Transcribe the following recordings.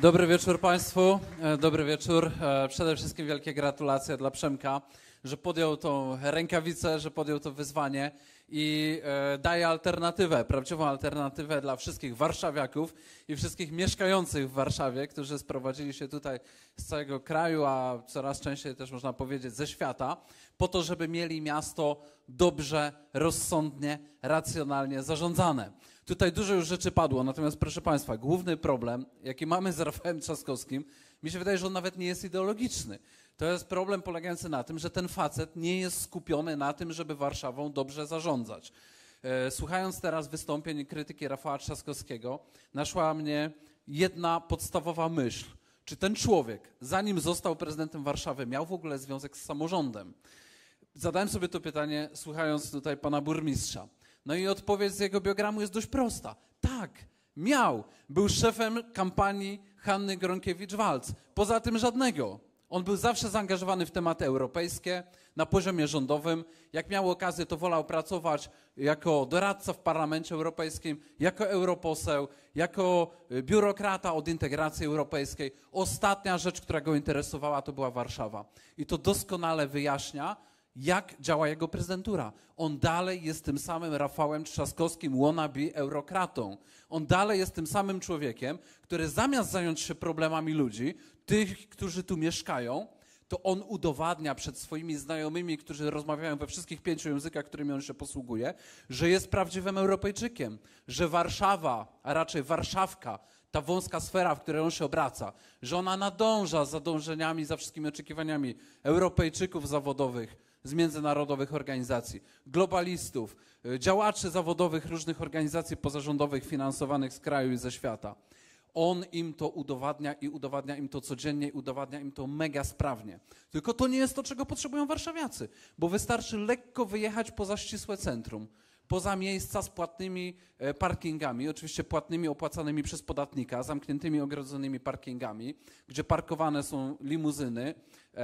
Dobry wieczór Państwu, dobry wieczór. Przede wszystkim wielkie gratulacje dla Przemka, że podjął tą rękawicę, że podjął to wyzwanie i daje alternatywę, prawdziwą alternatywę dla wszystkich warszawiaków i wszystkich mieszkających w Warszawie, którzy sprowadzili się tutaj z całego kraju, a coraz częściej też można powiedzieć ze świata, po to, żeby mieli miasto dobrze, rozsądnie, racjonalnie zarządzane. Tutaj dużo już rzeczy padło, natomiast proszę Państwa, główny problem, jaki mamy z Rafałem Trzaskowskim, mi się wydaje, że on nawet nie jest ideologiczny. To jest problem polegający na tym, że ten facet nie jest skupiony na tym, żeby Warszawą dobrze zarządzać. Słuchając teraz wystąpień i krytyki Rafała Trzaskowskiego, naszła mnie jedna podstawowa myśl. Czy ten człowiek, zanim został prezydentem Warszawy, miał w ogóle związek z samorządem? Zadałem sobie to pytanie, słuchając tutaj pana burmistrza. No i odpowiedź z jego biogramu jest dość prosta. Tak, miał. Był szefem kampanii Hanny Gronkiewicz-Waltz. Poza tym żadnego. On był zawsze zaangażowany w tematy europejskie na poziomie rządowym. Jak miał okazję, to wolał pracować jako doradca w Parlamencie Europejskim, jako europoseł, jako biurokrata od integracji europejskiej. Ostatnia rzecz, która go interesowała, to była Warszawa. I to doskonale wyjaśnia, jak działa jego prezydentura. On dalej jest tym samym Rafałem Trzaskowskim wannabe eurokratą. On dalej jest tym samym człowiekiem, który zamiast zająć się problemami ludzi, tych, którzy tu mieszkają, to on udowadnia przed swoimi znajomymi, którzy rozmawiają we wszystkich 5 językach, którymi on się posługuje, że jest prawdziwym Europejczykiem, że Warszawa, a raczej Warszawka, ta wąska sfera, w której on się obraca, że ona nadąża za dążeniami, za wszystkimi oczekiwaniami Europejczyków zawodowych, z międzynarodowych organizacji, globalistów, działaczy zawodowych różnych organizacji pozarządowych finansowanych z kraju i ze świata. On im to udowadnia i udowadnia im to codziennie i udowadnia im to mega sprawnie. Tylko to nie jest to, czego potrzebują warszawiacy, bo wystarczy lekko wyjechać poza ścisłe centrum, poza miejsca z płatnymi parkingami, oczywiście płatnymi, opłacanymi przez podatnika, zamkniętymi, ogrodzonymi parkingami, gdzie parkowane są limuzyny,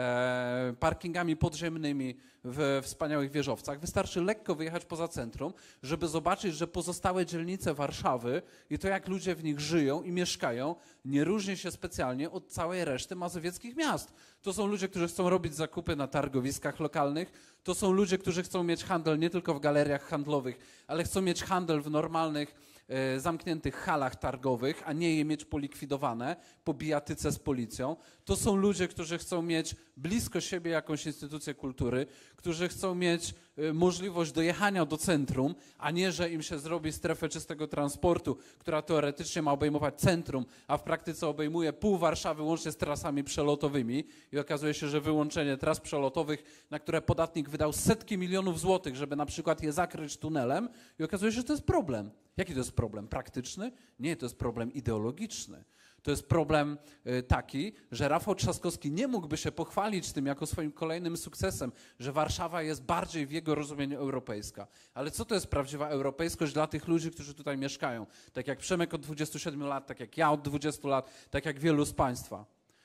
parkingami podziemnymi w wspaniałych wieżowcach. Wystarczy lekko wyjechać poza centrum, żeby zobaczyć, że pozostałe dzielnice Warszawy i to, jak ludzie w nich żyją i mieszkają, nie różni się specjalnie od całej reszty mazowieckich miast. To są ludzie, którzy chcą robić zakupy na targowiskach lokalnych, to są ludzie, którzy chcą mieć handel nie tylko w galeriach handlowych, ale chcą mieć handel w normalnych, zamkniętych halach targowych, a nie je mieć polikwidowane po bijatyce z policją. To są ludzie, którzy chcą mieć blisko siebie jakąś instytucję kultury, którzy chcą mieć możliwość dojechania do centrum, a nie, że im się zrobi strefę czystego transportu, która teoretycznie ma obejmować centrum, a w praktyce obejmuje pół Warszawy łącznie z trasami przelotowymi i okazuje się, że wyłączenie tras przelotowych, na które podatnik wydał setki milionów złotych, żeby na przykład je zakryć tunelem, i okazuje się, że to jest problem. Jaki to jest problem? Praktyczny? Nie, to jest problem ideologiczny. To jest problem taki, że Rafał Trzaskowski nie mógłby się pochwalić tym jako swoim kolejnym sukcesem, że Warszawa jest bardziej w jego rozumieniu europejska. Ale co to jest prawdziwa europejskość dla tych ludzi, którzy tutaj mieszkają? Tak jak Przemek od 27 lat, tak jak ja od 20 lat, tak jak wielu z Państwa.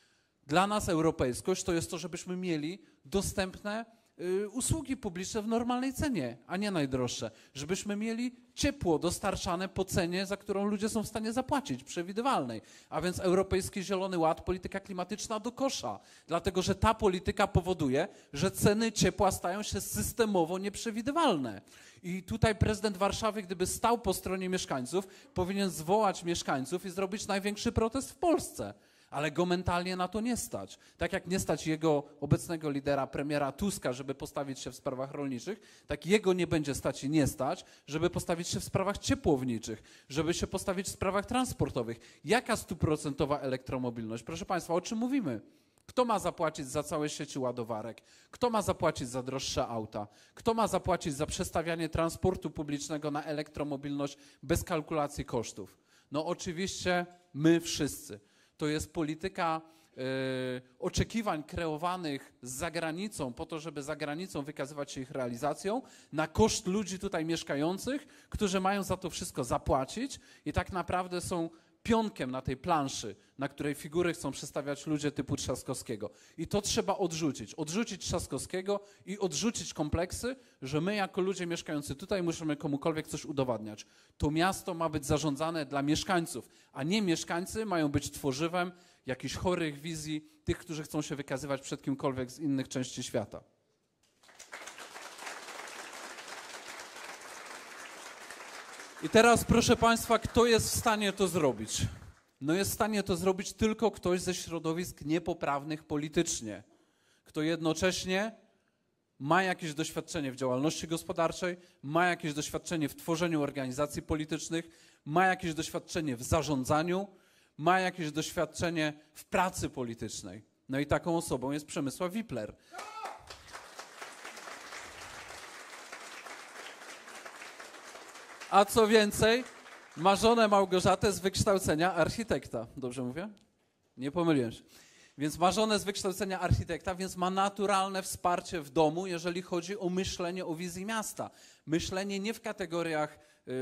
Dla nas europejskość to jest to, żebyśmy mieli dostępne usługi publiczne w normalnej cenie, a nie najdroższe. Żebyśmy mieli ciepło dostarczane po cenie, za którą ludzie są w stanie zapłacić, przewidywalnej. A więc Europejski Zielony Ład, polityka klimatyczna do kosza. Dlatego, że ta polityka powoduje, że ceny ciepła stają się systemowo nieprzewidywalne. I tutaj prezydent Warszawy, gdyby stał po stronie mieszkańców, powinien zwołać mieszkańców i zrobić największy protest w Polsce. Ale go mentalnie na to nie stać. Tak jak nie stać jego obecnego lidera, premiera Tuska, żeby postawić się w sprawach rolniczych, tak jego nie będzie stać i nie stać, żeby postawić się w sprawach ciepłowniczych, żeby się postawić w sprawach transportowych. Jaka 100% elektromobilność? Proszę Państwa, o czym mówimy? Kto ma zapłacić za całe sieci ładowarek? Kto ma zapłacić za droższe auta? Kto ma zapłacić za przestawianie transportu publicznego na elektromobilność bez kalkulacji kosztów? No oczywiście my wszyscy. To jest polityka oczekiwań kreowanych z zagranicą po to, żeby za granicą wykazywać się ich realizacją na koszt ludzi tutaj mieszkających, którzy mają za to wszystko zapłacić i tak naprawdę są pionkiem na tej planszy, na której figury chcą przedstawiać ludzie typu Trzaskowskiego. I to trzeba odrzucić. Odrzucić Trzaskowskiego i odrzucić kompleksy, że my jako ludzie mieszkający tutaj musimy komukolwiek coś udowadniać. To miasto ma być zarządzane dla mieszkańców, a nie mieszkańcy mają być tworzywem jakichś chorych wizji tych, którzy chcą się wykazywać przed kimkolwiek z innych części świata. I teraz, proszę Państwa, kto jest w stanie to zrobić? No jest w stanie to zrobić tylko ktoś ze środowisk niepoprawnych politycznie, kto jednocześnie ma jakieś doświadczenie w działalności gospodarczej, ma jakieś doświadczenie w tworzeniu organizacji politycznych, ma jakieś doświadczenie w zarządzaniu, ma jakieś doświadczenie w pracy politycznej. No i taką osobą jest Przemysław Wipler. A co więcej, ma żonę Małgorzatę z wykształcenia architekta. Dobrze mówię? Nie pomyliłem się. Więc ma żonę z wykształcenia architekta, więc ma naturalne wsparcie w domu, jeżeli chodzi o myślenie o wizji miasta. Myślenie nie w kategoriach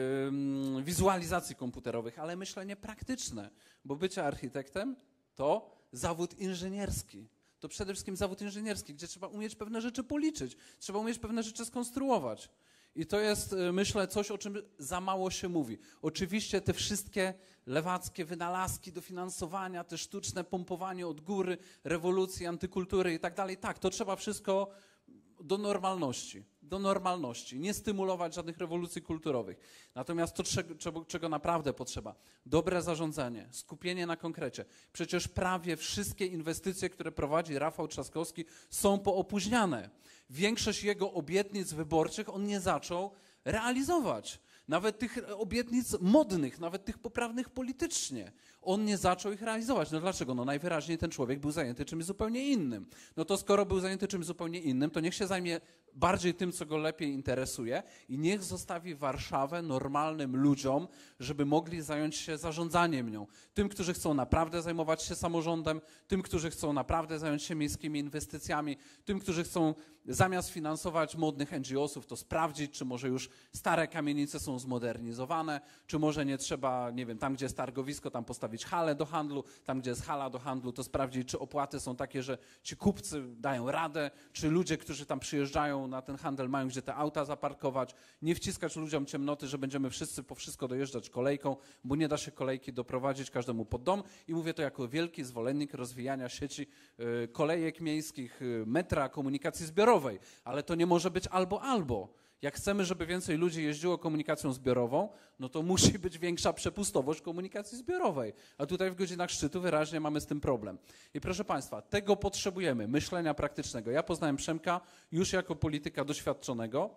wizualizacji komputerowych, ale myślenie praktyczne. Bo bycie architektem to zawód inżynierski. To przede wszystkim zawód inżynierski, gdzie trzeba umieć pewne rzeczy policzyć, trzeba umieć pewne rzeczy skonstruować. I to jest, myślę, coś, o czym za mało się mówi. Oczywiście te wszystkie lewackie wynalazki dofinansowania, te sztuczne pompowanie od góry, rewolucji, antykultury i tak dalej, tak, to trzeba wszystko do normalności, nie stymulować żadnych rewolucji kulturowych. Natomiast to, czego naprawdę potrzeba, dobre zarządzanie, skupienie na konkrecie. Przecież prawie wszystkie inwestycje, które prowadzi Rafał Trzaskowski, są poopóźniane. Większość jego obietnic wyborczych on nie zaczął realizować. Nawet tych obietnic modnych, nawet tych poprawnych politycznie. On nie zaczął ich realizować. No dlaczego? No najwyraźniej ten człowiek był zajęty czymś zupełnie innym. No to skoro był zajęty czymś zupełnie innym, to niech się zajmie bardziej tym, co go lepiej interesuje i niech zostawi Warszawę normalnym ludziom, żeby mogli zająć się zarządzaniem nią. Tym, którzy chcą naprawdę zajmować się samorządem, tym, którzy chcą naprawdę zająć się miejskimi inwestycjami, tym, którzy chcą zamiast finansować modnych NGO-sów, to sprawdzić, czy może już stare kamienice są zmodernizowane, czy może nie trzeba, nie wiem, tam gdzie jest targowisko, tam postawić halę do handlu, tam gdzie jest hala do handlu, to sprawdzić, czy opłaty są takie, że ci kupcy dają radę, czy ludzie, którzy tam przyjeżdżają na ten handel, mają gdzie te auta zaparkować, nie wciskać ludziom ciemnoty, że będziemy wszyscy po wszystko dojeżdżać kolejką, bo nie da się kolejki doprowadzić każdemu pod dom. I mówię to jako wielki zwolennik rozwijania sieci kolejek miejskich, metra, komunikacji zbiorowej, ale to nie może być albo. Jak chcemy, żeby więcej ludzi jeździło komunikacją zbiorową, no to musi być większa przepustowość komunikacji zbiorowej. A tutaj w godzinach szczytu wyraźnie mamy z tym problem. I proszę Państwa, tego potrzebujemy, myślenia praktycznego. Ja poznałem Przemka już jako polityka doświadczonego,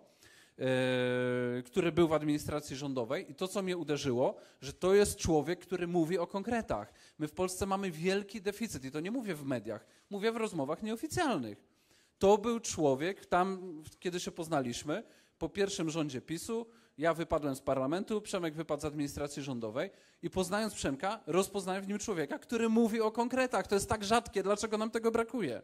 który był w administracji rządowej i to, co mnie uderzyło, że to jest człowiek, który mówi o konkretach. My w Polsce mamy wielki deficyt i to nie mówię w mediach, mówię w rozmowach nieoficjalnych. To był człowiek, tam kiedy się poznaliśmy, po pierwszym rządzie PiS-u, ja wypadłem z parlamentu, Przemek wypadł z administracji rządowej i poznając Przemka, rozpoznałem w nim człowieka, który mówi o konkretach. To jest tak rzadkie, dlaczego nam tego brakuje?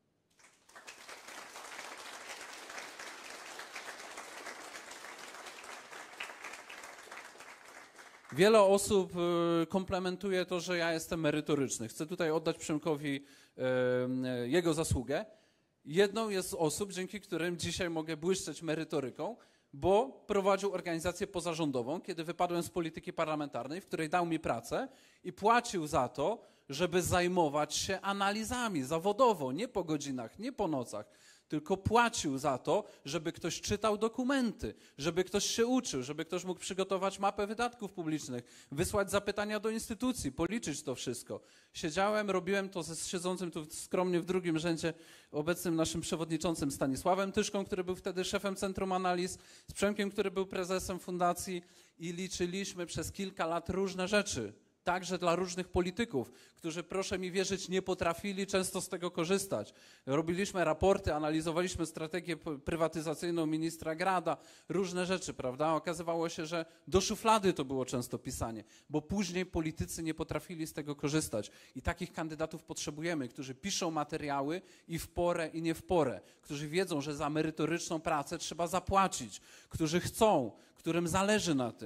Wiele osób komplementuje to, że ja jestem merytoryczny. Chcę tutaj oddać Przemkowi jego zasługę. Jedną jest z osób, dzięki którym dzisiaj mogę błyszczeć merytoryką, bo prowadził organizację pozarządową, kiedy wypadłem z polityki parlamentarnej, w której dał mi pracę i płacił za to, żeby zajmować się analizami zawodowo, nie po godzinach, nie po nocach, tylko płacił za to, żeby ktoś czytał dokumenty, żeby ktoś się uczył, żeby ktoś mógł przygotować mapę wydatków publicznych, wysłać zapytania do instytucji, policzyć to wszystko. Siedziałem, robiłem to ze siedzącym tu skromnie w drugim rzędzie obecnym naszym przewodniczącym Stanisławem Tyszką, który był wtedy szefem Centrum Analiz, z Przemkiem, który był prezesem fundacji i liczyliśmy przez kilka lat różne rzeczy. Także dla różnych polityków, którzy, proszę mi wierzyć, nie potrafili często z tego korzystać. Robiliśmy raporty, analizowaliśmy strategię prywatyzacyjną ministra Grada, różne rzeczy, prawda? Okazywało się, że do szuflady to było często pisanie, bo później politycy nie potrafili z tego korzystać. I takich kandydatów potrzebujemy, którzy piszą materiały i w porę, i nie w porę, którzy wiedzą, że za merytoryczną pracę trzeba zapłacić, którzy chcą, którym zależy na tym.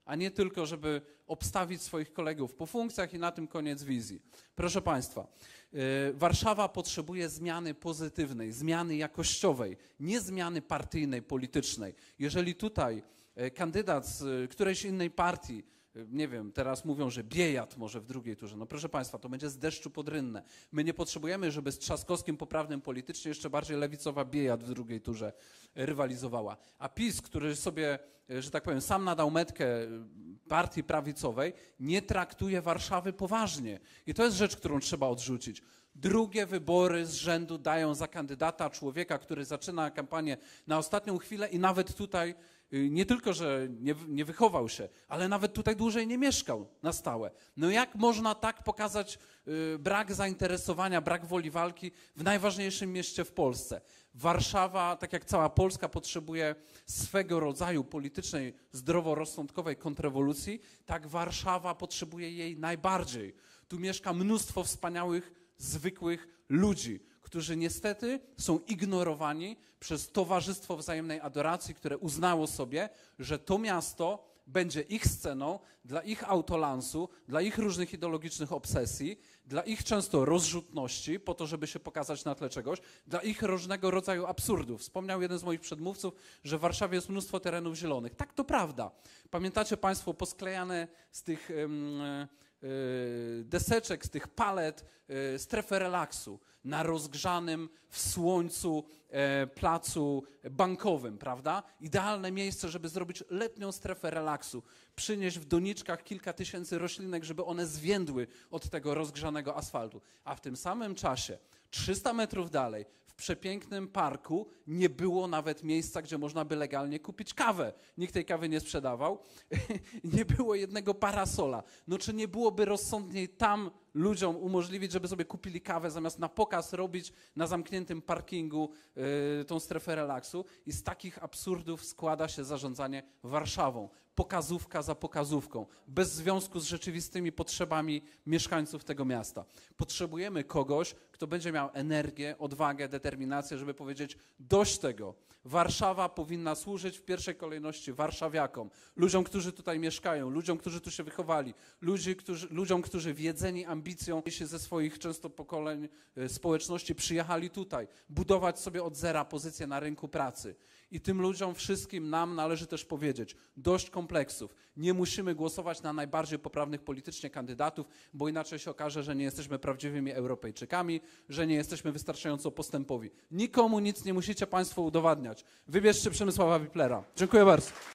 a nie tylko, żeby obstawić swoich kolegów po funkcjach i na tym koniec wizji. Proszę Państwa, Warszawa potrzebuje zmiany pozytywnej, zmiany jakościowej, nie zmiany partyjnej, politycznej. Jeżeli tutaj kandydat z którejś innej partii, nie wiem, teraz mówią, że Biejat może w drugiej turze. No proszę Państwa, to będzie z deszczu pod rynnę. My nie potrzebujemy, żeby z Trzaskowskim poprawnym politycznie jeszcze bardziej lewicowa Biejat w drugiej turze rywalizowała. A PiS, który sobie, że tak powiem, sam nadał metkę partii prawicowej, nie traktuje Warszawy poważnie. I to jest rzecz, którą trzeba odrzucić. Drugie wybory z rzędu dają za kandydata człowieka, który zaczyna kampanię na ostatnią chwilę i nawet tutaj nie tylko, że nie wychował się, ale nawet tutaj dłużej nie mieszkał na stałe. No jak można tak pokazać brak zainteresowania, brak woli walki w najważniejszym mieście w Polsce? Warszawa, tak jak cała Polska, potrzebuje swego rodzaju politycznej, zdroworozsądkowej kontrrewolucji, tak Warszawa potrzebuje jej najbardziej. Tu mieszka mnóstwo wspaniałych, zwykłych ludzi, którzy niestety są ignorowani przez Towarzystwo Wzajemnej Adoracji, które uznało sobie, że to miasto będzie ich sceną dla ich autolansu, dla ich różnych ideologicznych obsesji, dla ich często rozrzutności, po to, żeby się pokazać na tle czegoś, dla ich różnego rodzaju absurdów. Wspomniał jeden z moich przedmówców, że w Warszawie jest mnóstwo terenów zielonych. Tak, to prawda. Pamiętacie Państwo posklejane z tych deseczek, z tych palet strefę relaksu na rozgrzanym w słońcu placu bankowym, prawda? Idealne miejsce, żeby zrobić letnią strefę relaksu. Przynieść w doniczkach kilka tysięcy roślinek, żeby one zwiędły od tego rozgrzanego asfaltu. A w tym samym czasie, 300 metrów dalej, w przepięknym parku nie było nawet miejsca, gdzie można by legalnie kupić kawę. Nikt tej kawy nie sprzedawał. Nie było jednego parasola. No czy nie byłoby rozsądniej tam ludziom umożliwić, żeby sobie kupili kawę, zamiast na pokaz robić na zamkniętym parkingu tą strefę relaksu? I z takich absurdów składa się zarządzanie Warszawą. Pokazówka za pokazówką, bez związku z rzeczywistymi potrzebami mieszkańców tego miasta. Potrzebujemy kogoś, kto będzie miał energię, odwagę, determinację, żeby powiedzieć: dość tego. Warszawa powinna służyć w pierwszej kolejności warszawiakom, ludziom, którzy tutaj mieszkają, ludziom, którzy tu się wychowali, ludziom, którzy wiedzeni ambicją się ze swoich często pokoleń społeczności przyjechali tutaj, budować sobie od zera pozycję na rynku pracy. I tym ludziom wszystkim nam należy też powiedzieć: dość kompleksów. Nie musimy głosować na najbardziej poprawnych politycznie kandydatów, bo inaczej się okaże, że nie jesteśmy prawdziwymi Europejczykami, że nie jesteśmy wystarczająco postępowi. Nikomu nic nie musicie Państwo udowadniać. Wybierzcie Przemysława Wiplera. Dziękuję bardzo.